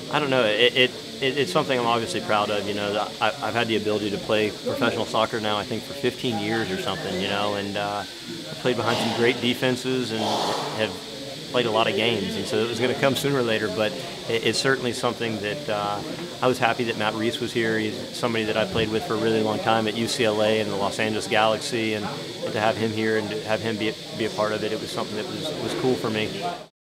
I don't know. It's something I'm obviously proud of. You know, I've had the ability to play professional soccer now, I think, for 15 years or something. You know, and I played behind some great defenses and have played a lot of games. And so it was going to come sooner or later. But it's certainly something that I was happy that Matt Reese was here. He's somebody that I played with for a really long time at UCLA and the Los Angeles Galaxy, and to have him here and to have him be a part of it, it was something that was cool for me.